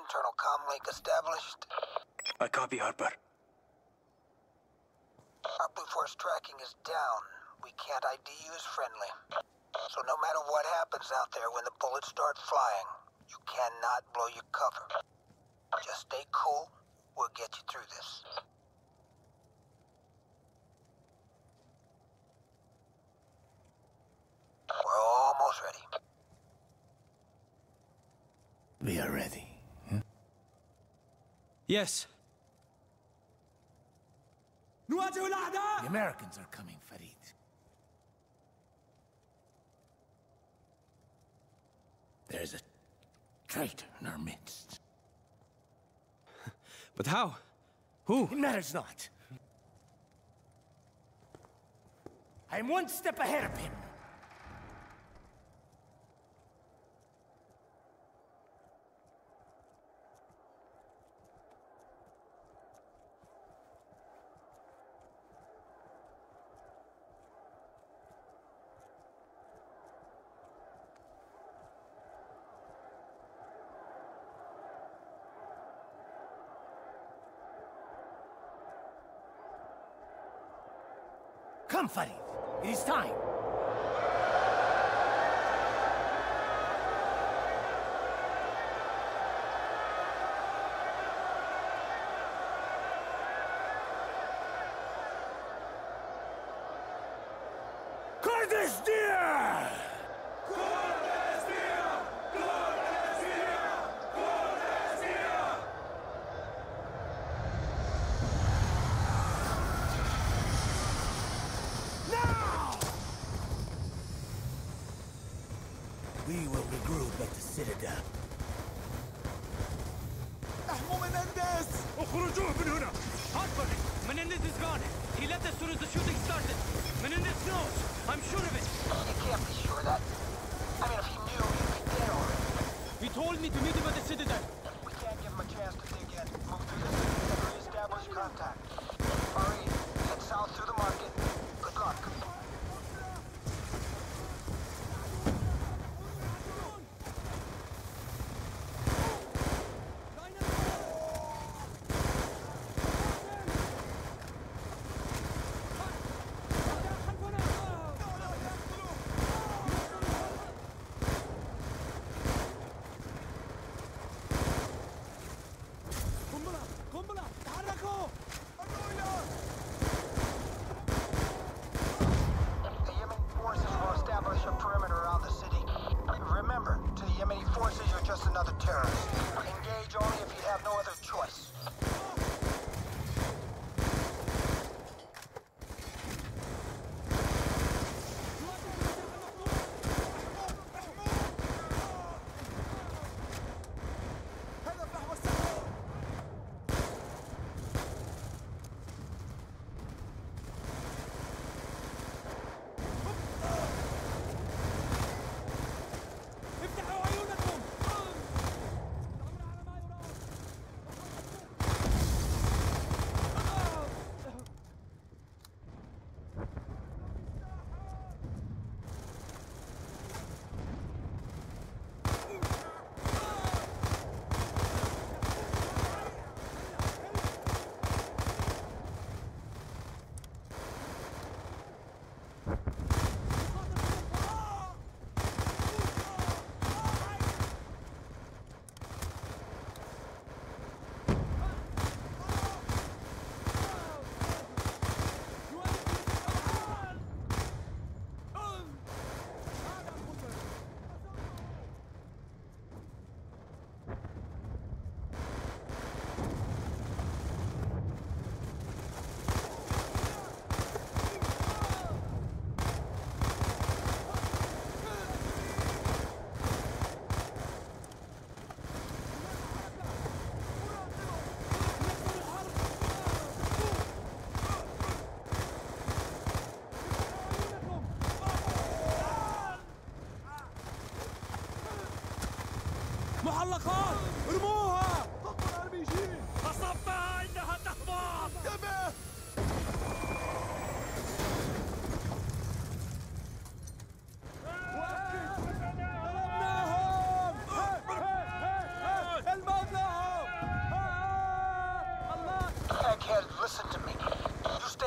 Internal comm link established. I copy, Harper. Our Blue Force tracking is down. We can't ID you as friendly. So no matter what happens out there when the bullets start flying, you cannot blow your cover. Just stay cool. We'll get you through this. We're almost ready. We are ready. Yes. The Americans are coming, Farid. There's a traitor in our midst. But how? Who? It matters not. I'm one step ahead of him. Come, Farid. It is time. Cordes dia! Cordes dia! Cordes dia! Cordes dia! Now! We will regroup at the Citadel. احموا منندس! اخرجوه من هنا! Harper! Menendez is gone! He left as soon as the shooting started! Menendez knows! I'm sure of it! You can't be sure of that. I mean, if he knew, he'd be dead already. He told me to meet him at the Citadel! We can't give him a chance to dig in. Move through the city and re-establish contact. Hurry, head south through the market. Good luck.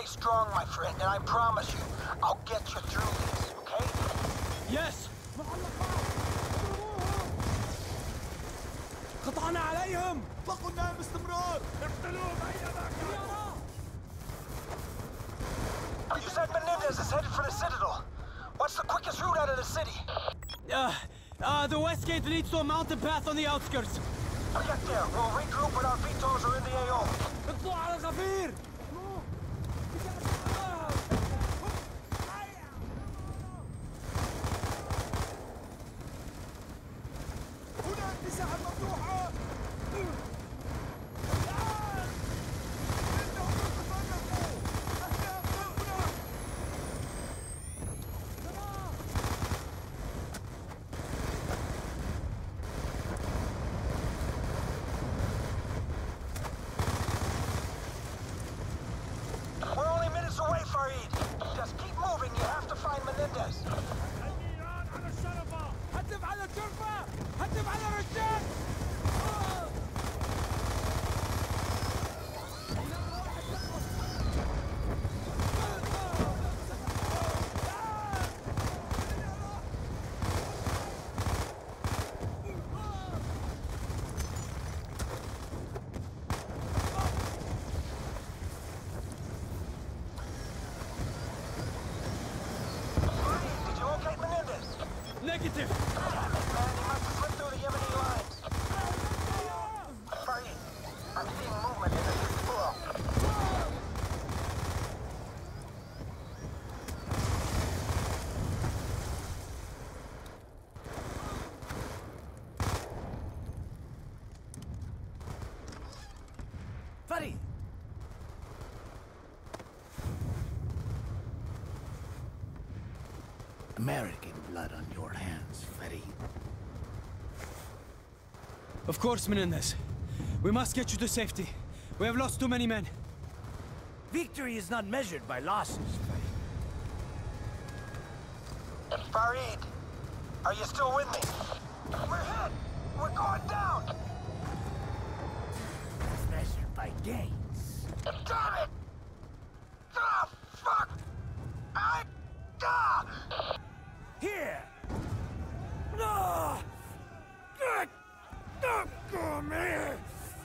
strong, my friend, and I promise you, I'll get you through this, okay? Yes! قطعنا عليهم. اطلقوا النار باستمرار. اقتلوهم أينما كانوا. You said Menendez is headed for the Citadel. What's the quickest route out of the city? The west gate leads to a mountain path on the outskirts. Get there. We'll regroup when our Vitos are in the AO. اطلعوا على الغفير. هناك مساحة مفتوحة. We're only minutes away, Farid. Just keep moving. You have to find Menendez. النيران على الشرفة. هتف على الشرفة. هتف على الرجال. Did you locate Menendez? Negative! Man, he must have slipped through the Yemeni lines. Farid, I'm seeing movement in the city below. Farid! American blood on your hands, Farid. Of course, Menendez. We must get you to safety. We have lost too many men. Victory is not measured by losses, Farid. Farid, are you still with me? We're hit! We're going down! It's measured by gains. Damn it! Ah, fuck! Here! No! Good! Come here!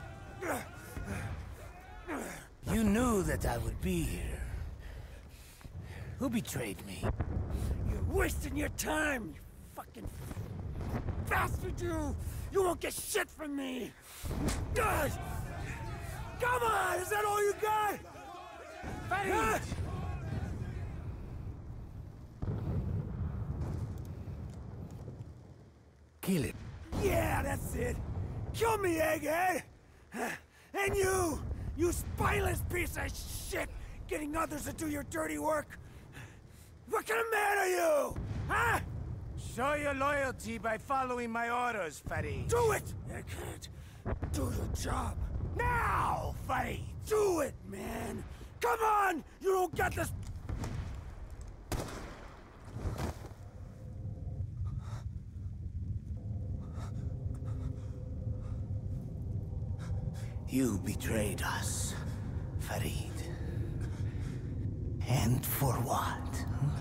You knew that I would be here. Who betrayed me? You're wasting your time, you fucking bastard, you! You won't get shit from me! God! Come on! Is that all you got? Farid! Kill it. Yeah, that's it. Kill me, egghead! And you spineless piece of shit! Getting others to do your dirty work! What kind of man are you? Huh? Show your loyalty by following my orders, Farid. Do it! Egghead. Do your job. Now, Farid! Do it, man! Come on! You don't get this... You betrayed us, Farid. And for what?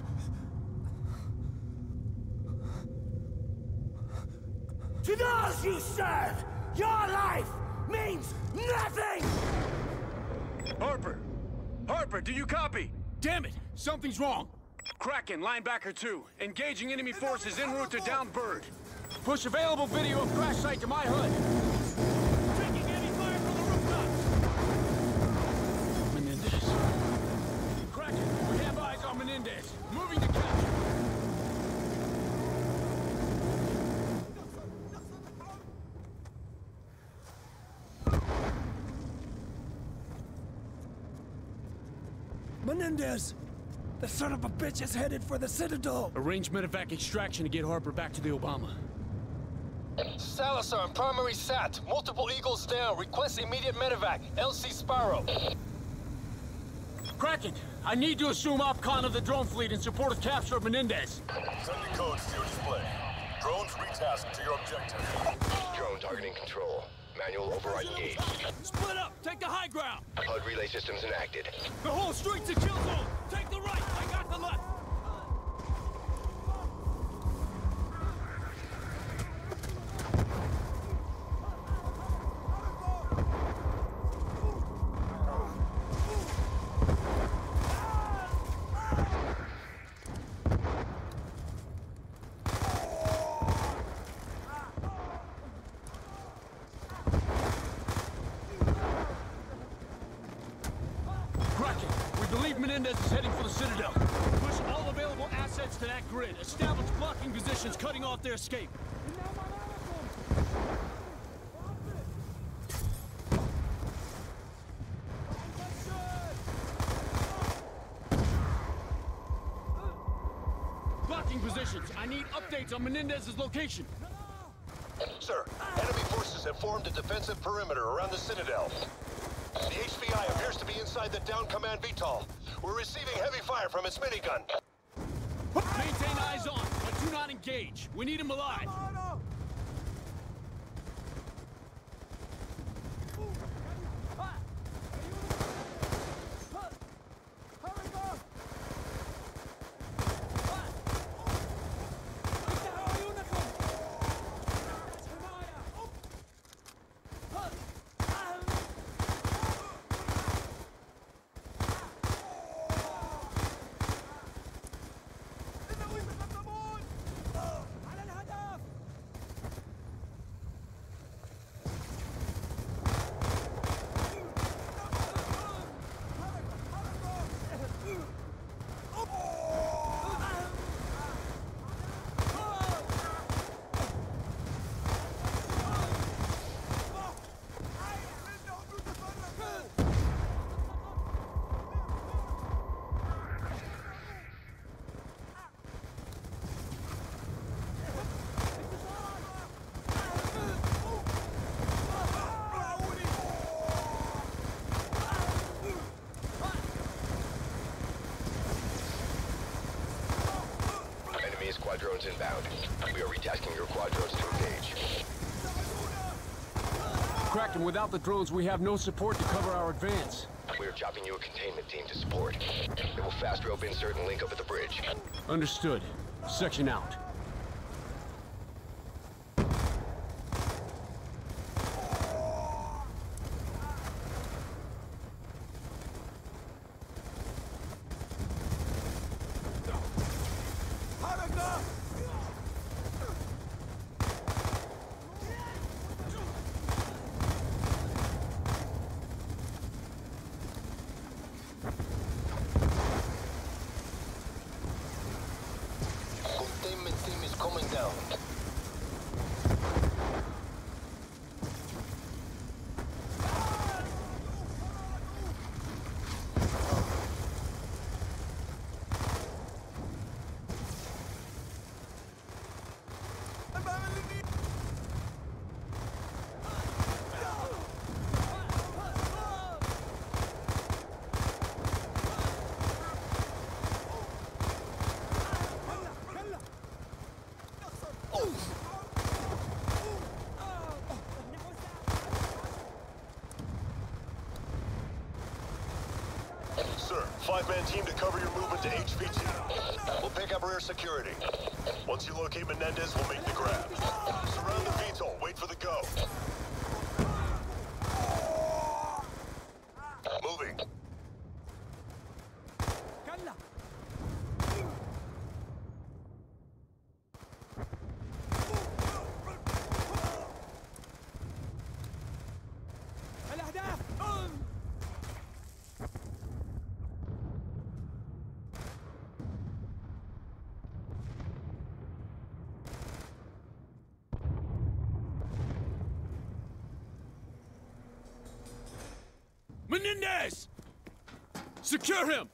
To those you serve, your life means nothing! Harper! Harper, do you copy? Damn it! Something's wrong! Kraken, linebacker 2. Engaging enemy forces en route to down Bird. Push available video of crash site to my HUD! Taking enemy fire from the rooftops! Menendez. Kraken, we have eyes on Menendez. Moving to capture. Menendez! The son of a bitch is headed for the Citadel! Arrange medevac extraction to get Harper back to the Obama. Salazar, primary SAT. Multiple Eagles down. Request immediate medevac. LC Sparrow. Kraken, I need to assume OPCON of the drone fleet in support of capture of Menendez. Sending codes to your display. Drones retasked to your objective. Drone targeting control. Manual override engaged. Split up! Take the high ground! HUD relay systems enacted. The whole street's a kill zone! Take the right! I got the left! Menendez is heading for the Citadel. Push all available assets to that grid. Establish blocking positions, cutting off their escape. Blocking positions. I need updates on Menendez's location. Sir, enemy forces have formed a defensive perimeter around the Citadel. The HVI appears to be inside the down command VTOL. We're receiving heavy fire from its minigun. Maintain eyes on, but do not engage. We need him alive. Quadrones inbound. We are retasking your quadrones to engage. Kraken, without the drones, we have no support to cover our advance. We are chopping you a containment team to support. It will fast rope insert and link up at the bridge. Understood. Section out. Containment team is coming down. Sir, 5-man team to cover your movement to HVT. We'll pick up rear security. Once you locate Menendez, we'll make the grab. Surround the VTOL, wait for the go. Moving. Menendez! Secure him!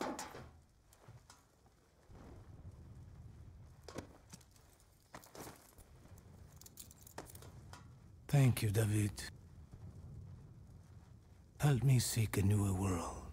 Thank you, David. Help me seek a newer world.